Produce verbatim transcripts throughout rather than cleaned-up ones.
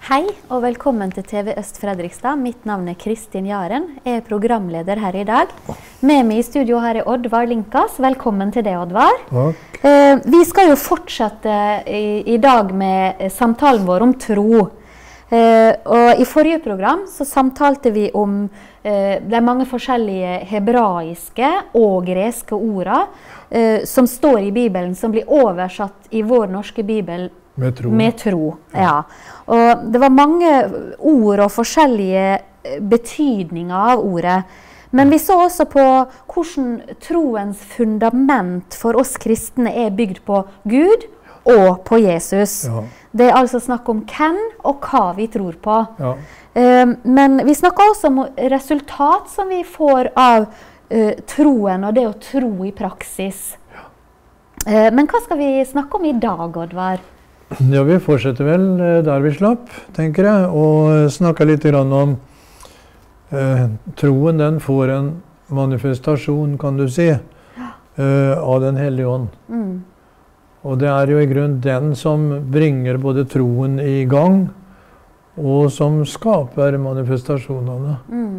Hei og velkommen til T V Øst Fredrikstad. Mitt navn er Kristin Jaren. Jeg er programleder her i dag. Med meg i studio har jeg Oddvar Linkas. Velkommen til deg, Oddvar. Takk. Eh, vi skal jo fortsette i, i dag med samtalen vår om tro. Eh, og i forrige program så samtalte vi om eh, de mange forskjellige hebraiske og greske ordene eh, som står i Bibelen, som blir oversatt i vår norske Bibel Med tro. Med tro, ja. Og det var mange ord og forskjellige betydninger av ordet. Men vi så også på hvordan troens fundament for oss kristne er bygd på Gud og på Jesus. Ja. Det er altså snakk om hvem og hva vi tror på. Ja. Uh, men vi snakker også om resultat som vi får av uh, troen og det å tro i praksis. Ja. Uh, men hva skal vi snakke om i dag, Oddvar? Ja, vi fortsetter vel der vi slapp, tenker jeg, og snakker litt grann om eh, troen. Den får en manifestasjon, kan du si, eh, av den hellige ånd. Mm. Og det er jo i grunn den som bringer både troen i gang, og som skaper manifestasjonene. Mm.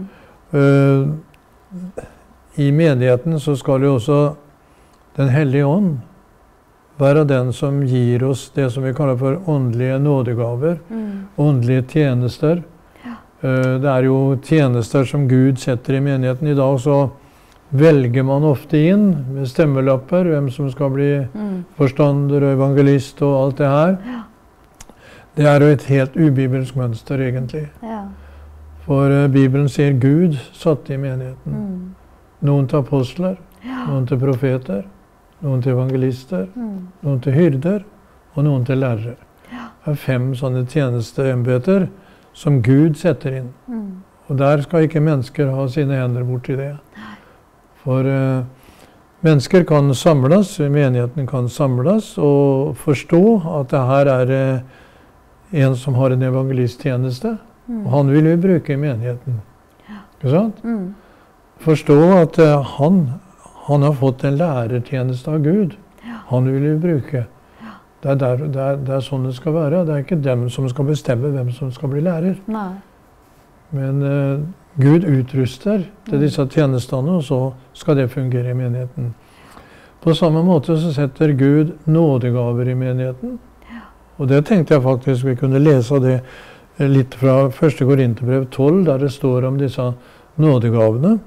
Eh, I menigheten så skal jo også den hellige ånd være den som gir oss det som vi kaller for åndelige nådegaver, Mm. åndelige tjenester. Ja. Det er jo tjenester som Gud setter i menigheten. I dag så velger man ofte inn med stemmelapper hvem som skal bli Mm. forstander og evangelist og alt det her. Ja. Det er jo et helt ubibelsk mønster egentlig. Ja. For uh, Bibelen sier Gud satte i menigheten. Mm. Noen til apostler, Ja. noen til profeter, noen til evangelister, Mm. noen til hyrder, og noen til lærere. Ja. Det er fem sånne tjenesteembeter som Gud setter inn. Mm. Og der skal ikke mennesker ha sine hender borti det. For uh, mennesker kan samles, menigheten kan samles, og forstå at det her er uh, en som har en evangelisttjeneste, Mm. og han vil vi bruke i menigheten. Ja. Ikke sant? Mm. Forstå at uh, han Han har fått en lærertjeneste av Gud. Ja. Han vil vi bruke. Ja. Det er, der, det, er, det er sånn det skal være. Det er ikke dem som skal bestemme hvem som skal bli lærer. Nei. Men uh, Gud utruster til disse tjenestene, og så skal det fungere i menigheten. På samme måte så setter Gud nådegaver i menigheten. Ja. Og Og det tenkte jeg faktisk vi kunne lese av det litt fra første Korinterbrev tolv, der det står om disse nådegavene.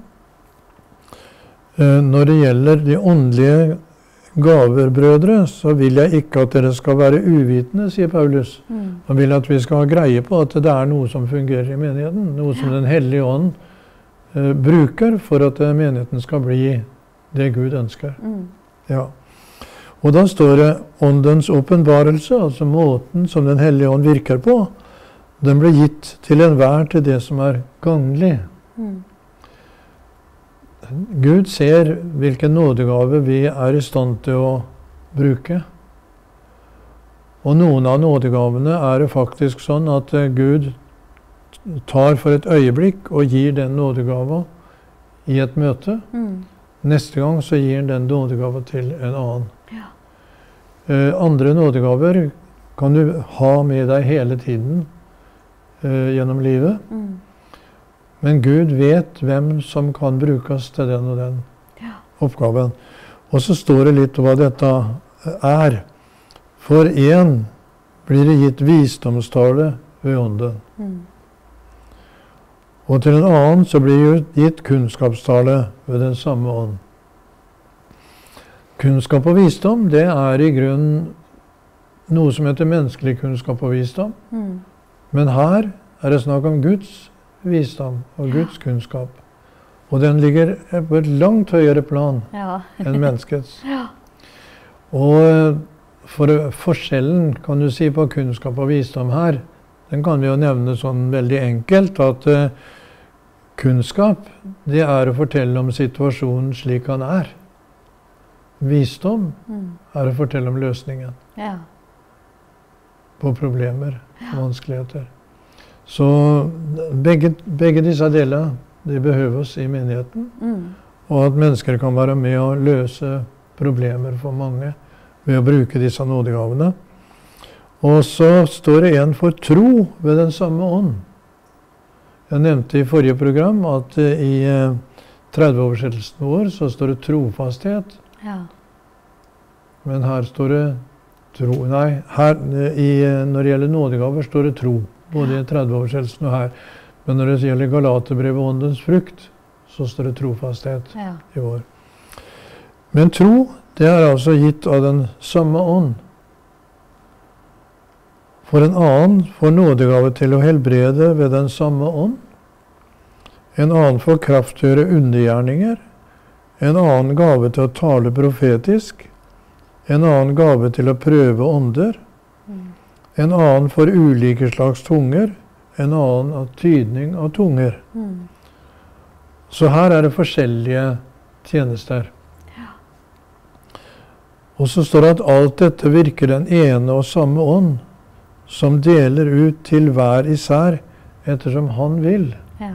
Når det gjelder de åndelige gaver, brødre, så vil jeg ikke at dere skal være uvitende, sier Paulus. Mm. Han vil at vi skal ha greie på at det er noe som fungerer i menigheten, noe som den hellige ånd eh, bruker for at menigheten skal bli det Gud ønsker. Mm. Ja. Og da står det åndens åpenbarelse, altså måten som den hellige ånd virker på, den ble gitt til enhver til det som er ganglig. Mm. Gud ser hvilken nådegave vi er i stand til å bruke. Og noen av nådegavene er det faktisk sånn at Gud tar for et øyeblikk og gir den nådegava i et møte. Mm. Neste gang så gir han den nådegava til en annen. Ja. Eh, andre nådegaver kan du ha med deg hele tiden eh, gjennom livet. Mm. Men Gud vet hvem som kan brukes til den og den Ja. oppgaven. Og så står det litt hva dette er. For en blir det gitt visdomstale ved ånden. Mm. Og til en annen så blir det gitt kunnskapstale ved den samme ånd. Kunnskap og visdom, det er i grunnen noe som heter menneskelig kunnskap og visdom. Mm. Men her er det snakk om Guds visdom og Guds kunnskap. Og den ligger på et langt høyere plan Ja. enn menneskets. Ja. Og for forskjellen, kan du si, på kunnskap og visdom her, den kan vi jo nevne sånn veldig enkelt, at uh, kunnskap, det er å fortelle om situasjonen slik han er. Visdom Mm. er å fortelle om løsningen Ja. på problemer og vanskeligheter. Så begge, begge disse delene, de behøves i menigheten, Mm. og at mennesker kan være med å løse problemer for mange ved å bruke disse nådegavene. Og så står det en for tro ved den samme ånd. Jeg nevnte i forrige program at i tretti-oversettelsen vår så står det trofasthet. Ja. Men her står det tro. Nei, her, i, når det gjelder nådegaver står det tro. Både i tretti-oversettelsen og her. Men når det gjelder Galaterbrevet og åndens frukt, så står det trofasthet Ja. i vår. Men tro, det er altså gitt av den samme ånd. For en annen får nådegave til å helbrede ved den samme ånd. En annen får kraftgjøre undergjerninger. En annen gave til å tale profetisk. En annen gave til å prøve ånder. Mm. En annen får ulike slags tunger. En annen av tydning av tunger. Mm. Så her er det forskjellige tjenester. Ja. Og så står det at alt dette virker den ene og samme ånd, som deler ut til hver især ettersom han vil. Ja.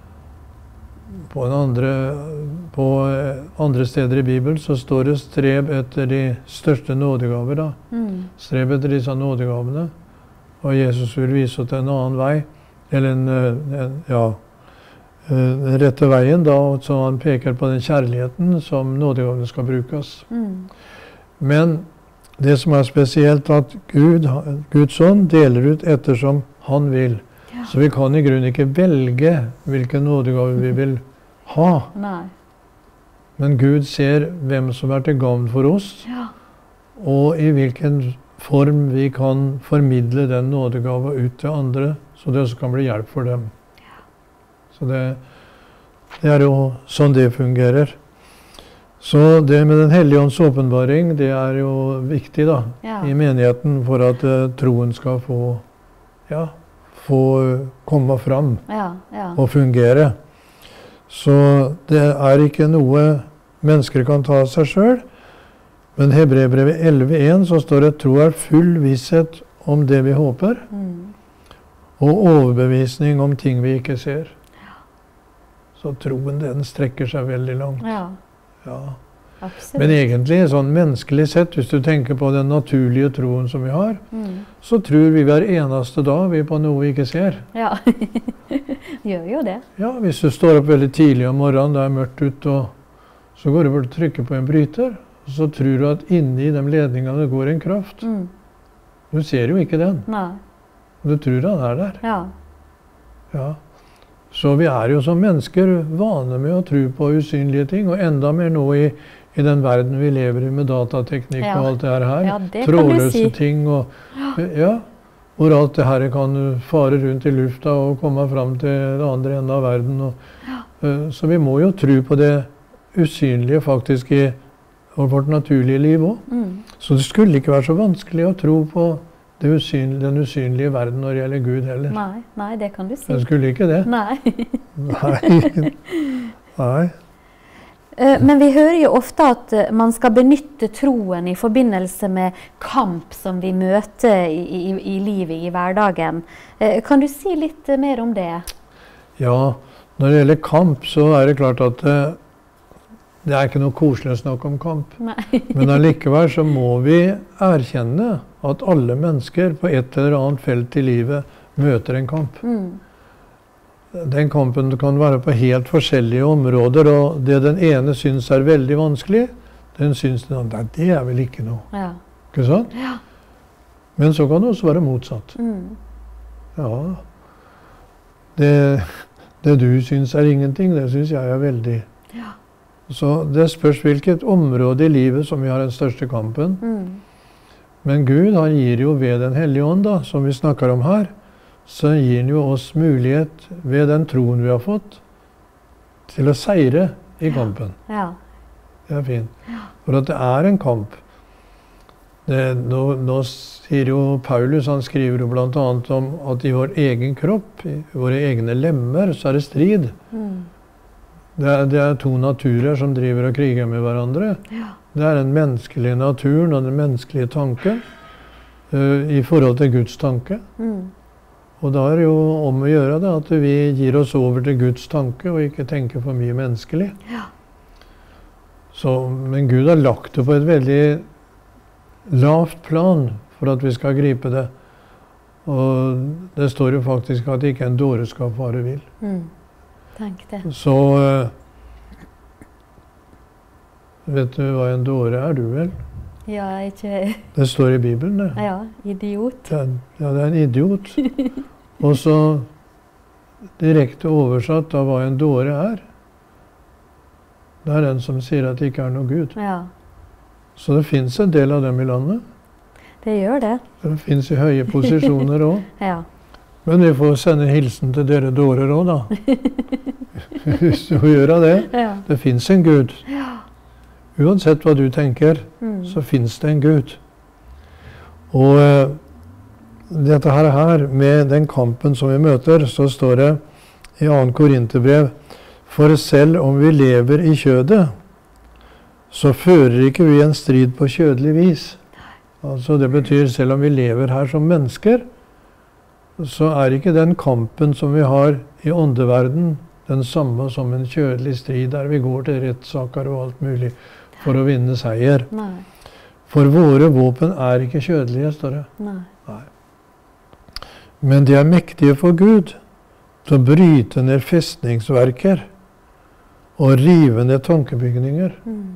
På, en andre, på andre steder i Bibelen så står det streb etter de største nådegaver. Da. Mm. Streb etter disse nådegavene. Og Jesus vil vise oss en annen vei, eller en, en, ja, den rette veien, da, så han peker på den kjærligheten som nådegavene skal brukes. Mm. Men det som er spesielt, at Gud, Guds ånd deler ut ettersom han vil. Ja. Så vi kan i grunnen ikke velge hvilken nådegave vi vil ha. Nei. Men Gud ser hvem som er til gagn for oss, Ja. og i hvilken form vi kan formidle den nådegave ut til andre, så det også kan bli hjelp for dem. Ja. Så det, det er jo sånn det fungerer. Så det med den hellige ånds åpenbaring, det er jo viktig da, Ja. i menigheten for at uh, troen skal få, ja, få uh, komme fram Ja. Ja. og fungere. Så det er ikke noe mennesker kan ta av seg selv, men Hebreerbrevet elleve en så står det tro er full visshet om det vi håper, Mm. og overbevisning om ting vi ikke ser. Så troen den strekker seg veldig langt. Ja. Ja. Absolutt. Men egentlig, sånn menneskelig sett, hvis du tenker på den naturlige troen som vi har, Mm. så tror vi hver eneste dag vi på noe vi ikke ser. Ja. Gjør jo det. Ja, hvis du står opp veldig tidlig om morgenen, det er mørkt ute, og så går du bort og trykker på en bryter, så tror du at inni de ledningene går en kraft. Mm. Du ser jo ikke den, Nei. du tror han er der. Ja. Ja. Så vi er jo som mennesker vane med å tro på usynlige ting, og enda mer nå i, i den verden vi lever i med datateknikk Ja. og alt det her. Ja, det kan du Trådløse si. ting, og, ja, hvor alt det her kan fare rundt i lufta og komme fram til det andre enden av verden. Og, uh, så vi må jo tro på det usynlige faktisk i vårt naturlige liv også. Mm. Så det skulle ikke være så vanskelig å tro på det usynlige, den usynlige verden når det gjelder Gud heller. Nei. Nei, det kan du si. Det skulle ikke det. Nei. Nei. Nei. Eh, Men vi hører jo ofte at eh, man skal benytte troen i forbindelse med kamp som vi møter i, i, i livet, i hverdagen. Eh, Kan du si litt eh, mer om det? Ja, når det gjelder kamp, så er det klart at det, det er ikke noe koselig å snakke om kamp. Nei. Men allikevel så må vi erkjenne at alle mennesker på et eller annet felt i livet møter en kamp. Mm. Den kampen kan være på helt forskjellige områder, og det den ene syns er veldig vanskelig, den syns den andre, det er vel ikke noe. Ja. Ikke sant? Ja. Men så kan det også være motsatt. Mm. Ja, det, det du syns er ingenting, det syns jeg er veldig. Ja. Så det spørs hvilket område i livet som vi har den største kampen. Mm. Men Gud, han gir jo ved den hellige ånd, da, som vi snakker om her, så gir han jo oss mulighet ved den troen vi har fått, til å seire i kampen. Ja. Det er fint. For at det er en kamp. Det, nå, nå sier jo Paulus, han skriver jo blant annet om at i vår egen kropp, i våre egne lemmer, så er det strid. Mm. Det er, det er to naturer som driver og kriger med hverandre. Ja. Det er den menneskelige naturen og den menneskelige tanken uh, i forhold til Guds tanke. Mm. Og da er det jo om å gjøre det at vi gir oss over til Guds tanke og ikke tenker for mye menneskelig. Ja. Så, men Gud har lagt det på et veldig lavt plan for at vi skal gripe det. Og det står jo faktisk at ikke en dåreskap vare vil. Mm. Tenk det. Så vet du hva en dåre er, du vel? Ja, ikke... Det står i Bibelen, det. Ja, idiot. Det er, ja, det er en idiot. Og så direkte oversatt av hva en dåre er. Det er den som sier at det ikke er noe Gud. Ja. Så det finnes en del av dem i landet. Det gjør det. Det finnes i høye posisjoner også. Ja. Men vi får sende hilsen til dere dårer også, da. Hvis du gjør det. Ja. Det finnes en Gud. Ja. Uansett hva du tenker, Mm. så finnes det en Gud. Og eh, dette her, her, med den kampen som vi møter, så står det i annet Korinterbrev, for selv om vi lever i kjødet, så fører ikke vi en strid på kjødelig vis. Altså det betyr, selv om vi lever her som mennesker, så er ikke den kampen som vi har i åndeverden den samme som en kjødelig strid, der vi går til rettssaker og alt mulig for å vinne seier. Nei. For våre våpen er ikke kjødelige, står det. Nei. Nei. Men de er mektige for Gud til å bryte ned festningsverker og rive ned tankebygninger. Mm.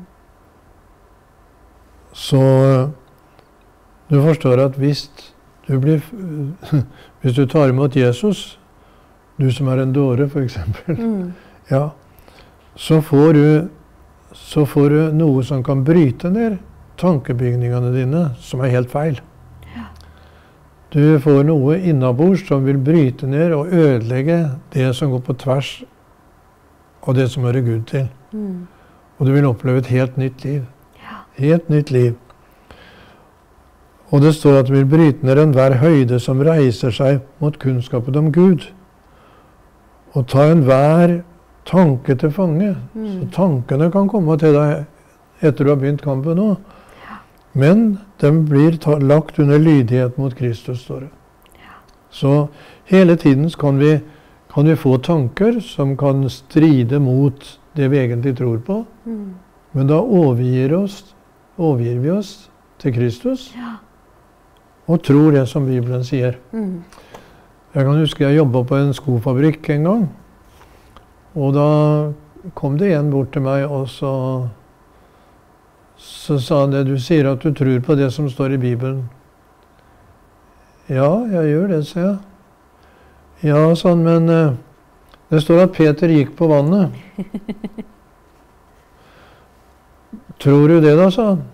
Så du forstår at hvis du, blir, hvis du tar imot Jesus, du som er en dåre for eksempel, Mm. ja, så får, du, så får du noe som kan bryte ned tankebygningene dine, som er helt feil. Ja. Du får noe innabords som vil bryte ned og ødelegge det som går på tvers av det som hører Gud til. Mm. Og du vil oppleve et helt nytt liv. Ja. Helt nytt liv. Og det står at du vil bryte ned enhver høyde som reiser seg mot kunnskapen om Gud. Og ta enhver tanke til fange. Mm. Så tankene kan komme til deg etter du har begynt kampen nå. Ja. Men den blir ta lagt under lydighet mot Kristus, står det. Ja. Så hele tiden kan vi, kan vi få tanker som kan stride mot det vi egentlig tror på. Mm. Men da overgir, oss, overgir vi oss til Kristus Ja. og tror det som Bibelen sier. Mm. Jeg kan huske jeg jobbet på en skofabrikk en gang. Og da kom det en bort til meg, og så, så sa han det, du sier at du tror på det som står i Bibelen. Ja, jeg gjør det, sa jeg. Ja, sa han, men uh, det står at Peter gikk på vannet. Tror du det da, sa han.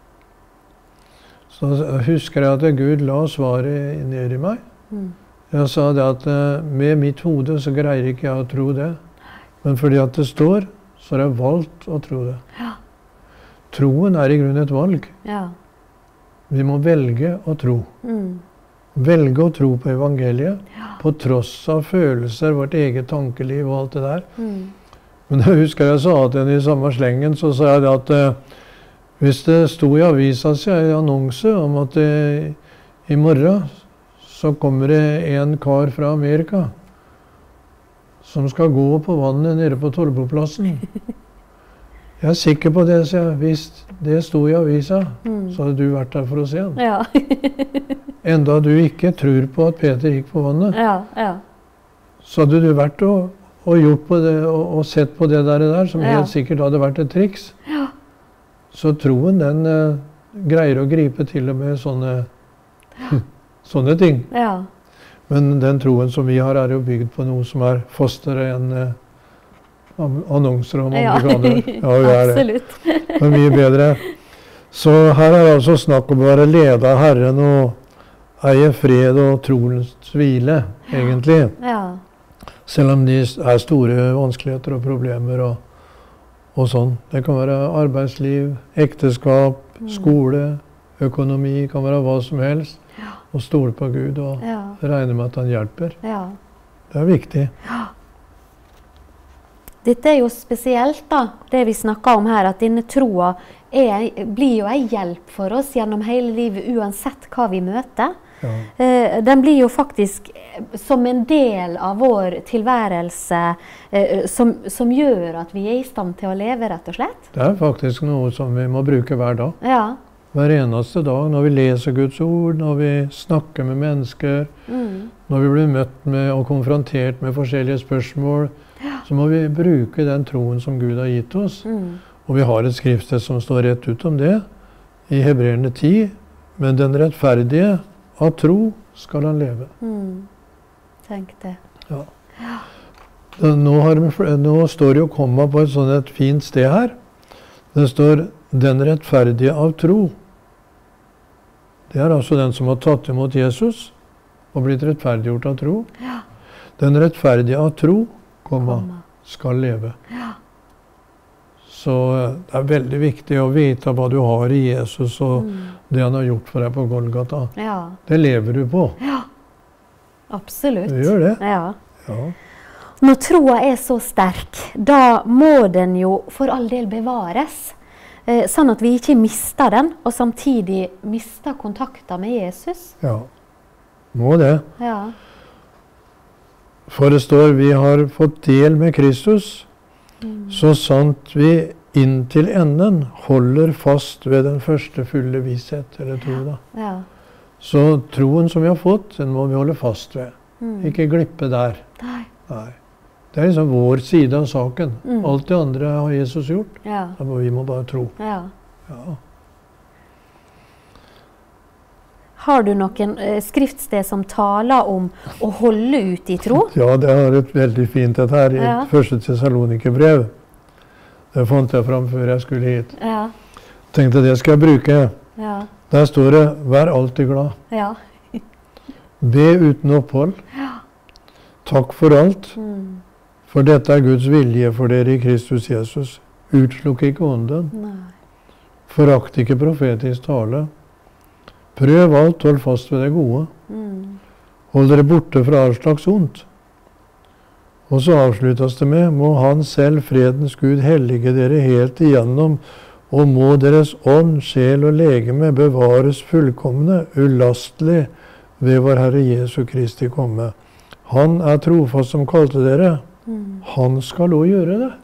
Så husker jeg at Gud la svaret ned i meg. Mm. Jeg sa det at uh, med mitt hode så greier ikke jeg å tro det. Men fordi at det står, så har jeg valgt å tro det. Ja. Troen er i grunnen et valg. Ja. Vi må velge å tro. Mm. Velge å tro på evangeliet, Ja. på tross av følelser, vårt eget tankeliv og alt det der. Mm. Men jeg husker jeg sa til henne i samme slengen, så sa jeg det at uh, hvis det sto i avisa si en annonse om at uh, i morgen så kommer det en kar fra Amerika som skal gå på vannet nede på Torboplassen. Jeg er sikker på det, så jeg. Hvis det sto i avisa, Mm. så hadde du vært der for å se han. Ja. Enda du ikke tror på at Peter gikk på vannet, Ja. Ja. så hadde du vært og, og gjort på det, og, og sett på det der, der som Ja. helt sikkert hadde vært et triks. Ja. Så troen, den uh, greier å gripe til og med sånne, sånne ting. Ja. Men den troen som vi har, er jo bygd på noe som er fastere enn uh, annonser om Ja. amerikanere. Ja, vi er det. Absolutt. Men mye bedre. Så her er det altså snakk om å være ledet av Herren og eie fred og troens hvile, egentlig. Ja. Selv om det er store vanskeligheter og problemer og, og sånn. Det kan være arbeidsliv, ekteskap, Mm. skole, økonomi, kan være hva som helst. Ja. Og stole på Gud og Ja. regne med at han hjelper. Ja. Det er viktig. Dette er jo spesielt, da, det vi snakker om her, at denne troa er, blir jo en hjelp for oss gjennom hele livet, uansett hva vi møter. Ja. Eh, den blir jo faktisk eh, som en del av vår tilværelse, eh, som, som gjør at vi er i stand til å leve, rett og slett. Det er faktisk noe som vi må bruke hver dag. Ja. hver eneste dag, når vi leser Guds ord, når vi snakker med mennesker, Mm. når vi blir møtt med og konfrontert med forskjellige spørsmål, så må vi bruke den troen som Gud har gitt oss. Mm. Og vi har et skriftsted som står rett ut om det, i Hebreerne ti, men den rettferdige av tro skal han leve. Mm. Tenk det. Ja. Nå, har vi, nå står jo komma på et sånt et fint sted her. Det står den rettferdige av tro. Det er altså den som har tatt imot Jesus og blitt rettferdiggjort av tro. Ja. Den rettferdige av tro, komma, Komma. skal leve. Ja. Så det er veldig viktig å vite hva du har i Jesus og Mm. det han har gjort for deg på Golgata. Ja. Det lever du på. Ja. Absolutt. Du gjør det. Ja. Ja. Når troa er så sterk, da må den jo for all del bevares. Eh, sånn at vi ikke mister den, og samtidig mister kontakten med Jesus. Ja. Må det. Ja. For det står vi har fått del med Kristus, Mm. så sant vi inntil enden holder fast ved den første fulle visshet, eller tro da. Ja. Så troen som vi har fått, den må vi holde fast ved. Mm. Ikke glippe der. Nei. Nei. Det er liksom vår side av saken. Mm. Alt det andre har Jesus gjort. Ja. Da må vi må bare tro. Ja. Ja. Har du noen eh, skriftsted som taler om å holde ut i tro? Ja, det har et veldig fint et her i Ja. første Thessalonikerbrev. Det fant jeg fram før jeg skulle hit. Ja. Tenkte det skal jeg bruke. Ja. Der står det, vær alltid glad. Ja. Be uten opphold. Takk for alt. Mm. For dette er Guds vilje for dere i Kristus Jesus. Utslukk ikke ånden. Nei. Forakt ikke profetisk tale. Prøv alt, hold fast ved det gode. Mm. Hold dere borte fra all slags ondt. Og så avsluttes det med, må Han selv, fredens Gud, hellige dere helt igjennom, og må deres ånd, sjel og legeme bevares fullkomne, ulastelig, ved vår Herre Jesu Kristi komme. Han er trofast som kalte dere. Mm. Han skal også gjøre det.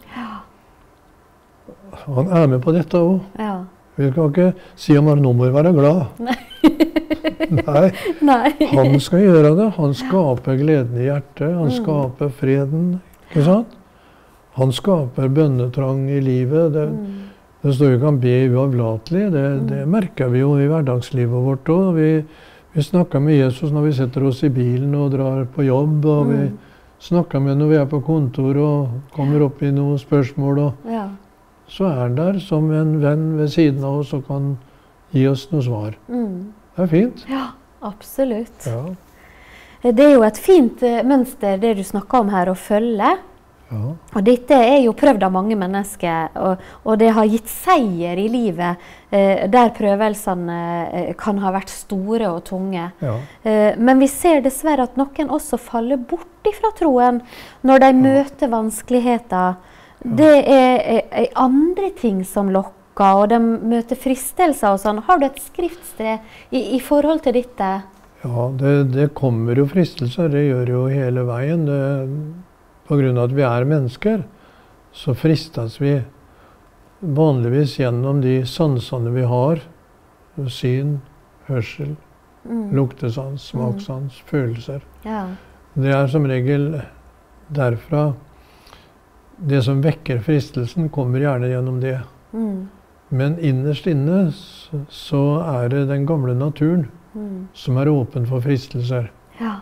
Han er med på dette også. Ja. Vi kan ikke si om han nå må være glad. Nei. Nei, Nei. han skal gjøre det. Han skaper gleden i hjertet. Han Mm. skaper freden. Ikke sant? Han skaper bønnetrang i livet. Det, Mm. det står jo ikke han be uavlatelig. Det, det merker vi jo i hverdagslivet vårt òg. Vi, vi snakker med Jesus når vi setter oss i bilen og drar på jobb. Og vi Mm. snakker med når vi er på kontor og kommer opp i noen spørsmål. Og Ja. så er han der som en venn ved siden av oss og kan gi oss noe svar. Mm. Det er fint. Ja, absolutt. Ja. Det er jo et fint eh, mønster det du snakker om her, å følge. Ja. Og dette er jo prøvd av mange mennesker, og, og det har gitt seier i livet eh, der prøvelsene eh, kan ha vært store og tunge. Ja. Eh, men vi ser dessverre at noen også faller bort ifra troen når de møter vanskeligheter. Det er, er, er andre ting som lokker, og de møter fristelser og sånn. Har du et skriftsted i, i forhold til dette? Ja, det, det kommer jo fristelser. Det gjør jo hele veien. Det, på grunn av at vi er mennesker, så fristes vi vanligvis gjennom de sansene vi har. Syn, hørsel, Mm. luktesans, smakssans, følelser. Ja. Det er som regel derfra. Det som vekker fristelsen, kommer gjerne gjennom det. Mm. Men innerst inne så, så er det den gamle naturen Mm. som er åpen for fristelser. Ja.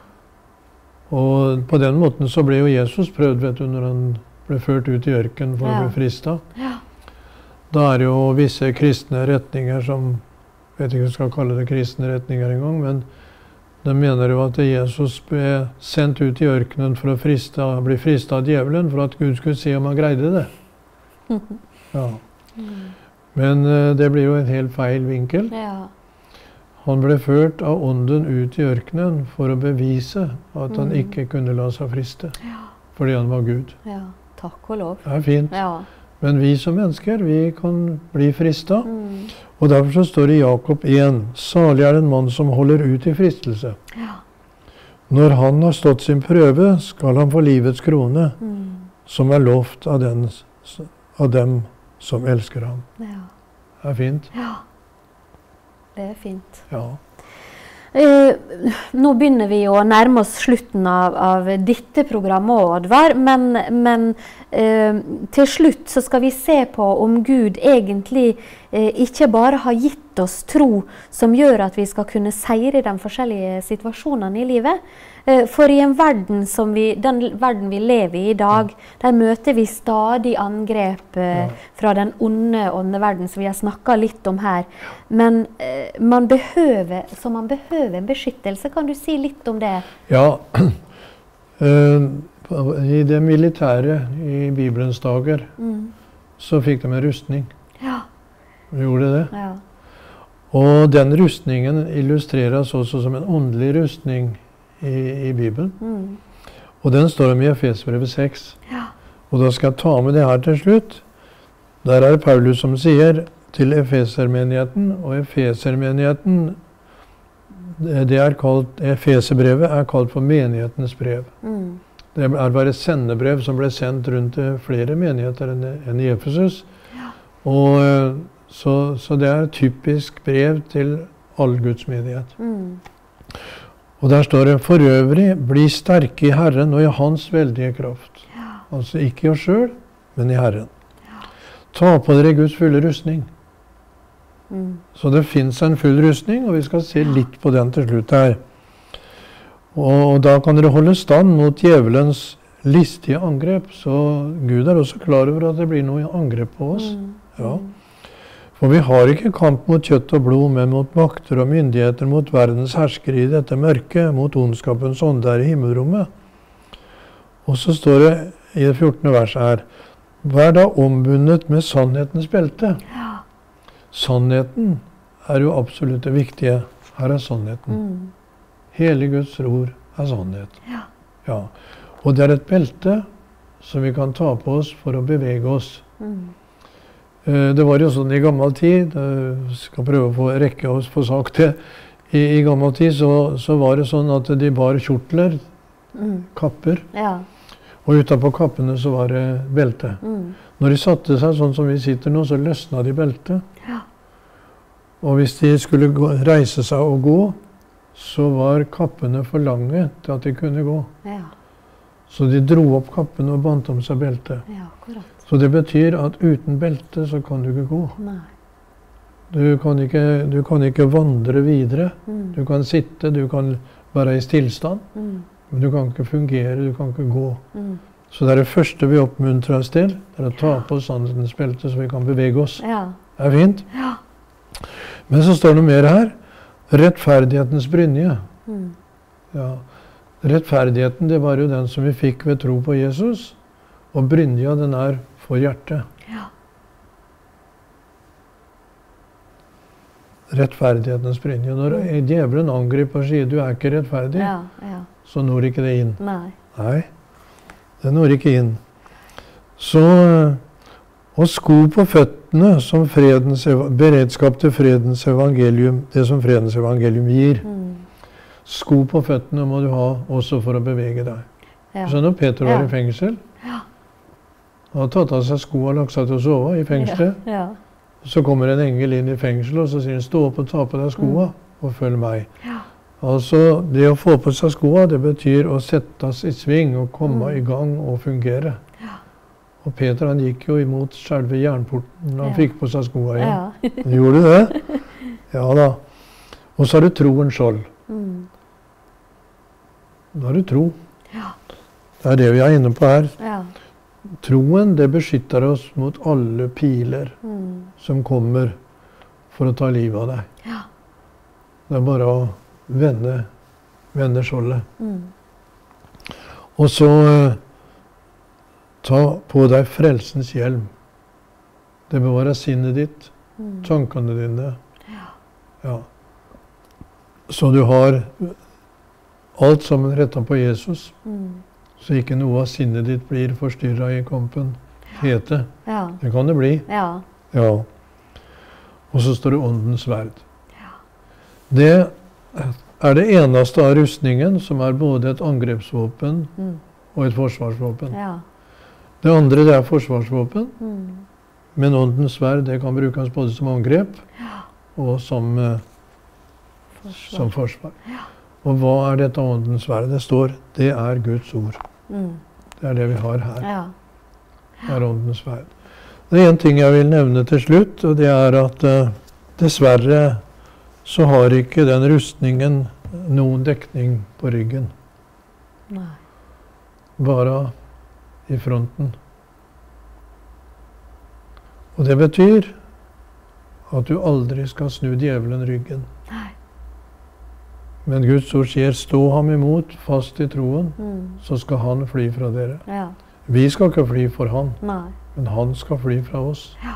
Og på den måten så ble jo Jesus prøvd, vet du, når han ble ført ut i ørkenen for Ja. å bli frista. Ja. Da er det jo visse kristne retninger som, jeg vet ikke om jeg skal kalle det kristne retninger engang, men de mener jo at Jesus ble sendt ut i ørkenen for å friste, bli frista av djevelen, for at Gud skulle se om han greide det. Ja. Mm. Men eh, det blir jo en helt feil vinkel. Ja. Han ble ført av ånden ut i ørkenen for å bevise at han Mm. ikke kunne la seg friste, Ja. fordi han var Gud. Ja. Takk og lov. Det er fint. Ja. Men vi som mennesker, vi kan bli frista. Mm. Og derfor så står det i Jakob én, salig er den mann som holder ut i fristelse. Ja. Når han har stått sin prøve, skal han få livets krone, Mm. som er lovt av, den, av dem som elsker ham. Ja. Det er fint. Ja. det er fint. Ja. Eh, nå begynner vi å nærme oss slutten av, av dette programmet, Oddvar, men, men eh, til slutt så skal vi se på om Gud egentlig eh, ikke bare har gitt oss tro som gjør at vi skal kunne seire i de forskjellige situasjonene i livet. Eh, for i en verden som vi, den verden vi lever i i dag, der møter vi stadig angrep eh, ja. fra den onde åndeverden som vi har snakket litt om her. Men eh, man behøver, så man behøver en beskyttelse. Kan du si litt om det? Ja, i det militære i Bibelens dager mm. så fikk de en rustning. Ja. Gjorde det? Ja. Og den rustningen illustreres også som en åndelig rustning i, i Bibelen. Mm. Og den står om i Efeserbrevet seks. Ja. Og da skal jeg ta med det her til slutt. Der er det Paulus som sier til Efesermenigheten, og Efesermenigheten, det er kalt, Efeserbrevet er kalt for menighetens brev. Mm. Det er bare et sendebrev som ble sendt rundt til flere menigheter enn, enn i Efesus. Ja. Og så, så det er et typisk brev til all Guds menighet. Mm. Og der står det, for øvrig, bli sterke i Herren og i Hans veldige kraft. Ja. Altså ikke i oss selv, men i Herren. Ja. Ta på dere Guds fulle rustning. Mm. Så det finnes en full rustning, og vi skal se litt på den til slutt her. Og, og da kan dere holde stand mot djevelens listige angrep. Så Gud er også klar over at det blir noe angrep på oss. Mm. Ja. For vi har ikke kamp mot kjøtt og blod, men mot makter og myndigheter, mot verdens herskere i dette mørket, mot ondskapens ånde her i himmelrommet. Og så står det i det fjortende verset her, vær da ombundet med sannhetens belte. Ja. Sannheten er jo absolutt det viktige. Her er sannheten. Mm. Hele Guds ord er sannhet. Ja. Ja. Og det er et belte som vi kan ta på oss for å bevege oss. Mm. Det var jo sånn i gammel tid, jeg skal prøve å få rekke oss på sak til, i, i gammel tid så, så var det sånn at de bar kjortler, mm. kapper, ja. og utenpå kappene så var det belte. Mm. Når de satte seg sånn som vi sitter nå, så løsna de beltet. Ja. Og hvis de skulle gå, reise seg og gå, så var kappene for lange til at de kunne gå. Ja. Så de dro opp kappene og bandt om seg beltet. Ja, akkurat. Så det betyr at uten belte så kan du ikke gå. Nei. Du kan ikke, du kan ikke vandre videre. Mm. Du kan sitte, du kan være i stillstand. Mm. Men du kan ikke fungere, du kan ikke gå. Mm. Så det er det første vi oppmuntrer oss til. Det er å ta på sannhetens belte så vi kan bevege oss. Ja. Det er fint. Ja. Men så står det noe mer her. Rettferdighetens brynje. Mm. Ja. Rettferdigheten, det var jo den som vi fikk ved tro på Jesus. Og brynja, den er for hjertet. Ja. Rettferdighetens brynje. Når djevelen angriper og sier du er ikke rettferdig, Ja, ja. så når ikke det inn. Nei. Nei, det når ikke inn. Så, og sko på føttene som fredens, beredskap til fredens evangelium, det som fredens evangelium gir. Mm. Sko på føttene må du ha også for å bevege deg. Ja. Så når Peter var Ja. i fengsel, Ja. han hadde tatt av seg sko og lagt seg til å sove i fengselet, Ja. Ja. så kommer en engel inn i fengselet og så sier han, stå opp og ta på deg skoa og følg meg. Ja. Altså, det å få på seg skoa, det betyr å settes i sving og komme Mm. i gang og fungere. Ja. Og Peter han gikk jo imot selve jernporten når han Ja. fikk på seg skoa igjen. Ja. Han gjorde det? Ja da. Og så har du troens skjold. Mm. Da har du tro. Ja. Det er det vi er inne på her. Ja. Troen, det beskytter oss mot alle piler Mm. som kommer for å ta livet av deg. Ja. Det er bare å vende, vende skjoldet. Mm. Og så eh, ta på deg frelsens hjelm. Det bevarer sinnet ditt, Mm. tankene dine. Ja. Ja. Så du har alt sammen rettet på Jesus, Mm. så ikke noe av sinnet ditt blir forstyrret i kampen. Hete. Ja. Det kan det bli. Ja. Ja. Og så står det åndens sverd. Ja. Det er det eneste av rustningen som er både et angrepsvåpen Mm. og et forsvarsvåpen. Ja. Det andre det er forsvarsvåpen, Mm. men åndens sverd det kan brukes både som angrep og som, eh, forsvar. som forsvar. Ja. Og hva er dette åndens sverd? Det står, det er Guds ord. Mm. Det er det vi har her. Ja. Det er åndens sverd. Det er en ting jeg vil nevne til slutt, og det er at uh, dessverre så har ikke den rustningen noen dekning på ryggen. Nei. Bare i fronten. Og det betyr at du aldri skal snu djevelen ryggen. Nei. Men Guds ord sier, stå ham imot, fast i troen, Mm. så skal han fly fra dere. Ja. Vi skal ikke fly for han, Nei. men han skal fly fra oss. Ja.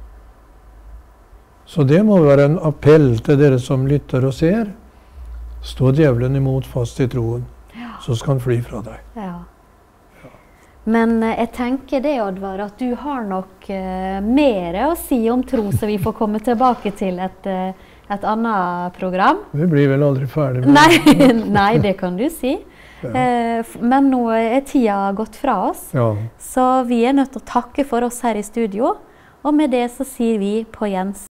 Så det må være en appell til dere som lytter og ser. Stå djevelen imot, fast i troen, Ja. så skal han fly fra deg. Ja. Men eh, jeg tenker det, Oddvar, at du har nok eh, mer å si om tro, så vi får komme tilbake til et, eh, et annet program. Vi blir vel aldri ferdig med Nei, nei, det kan du si. Ja. Eh, f- men nå er tida gått fra oss, Ja. så vi er nødt til å takke for oss her i studio. Og med det så sier vi på gjens.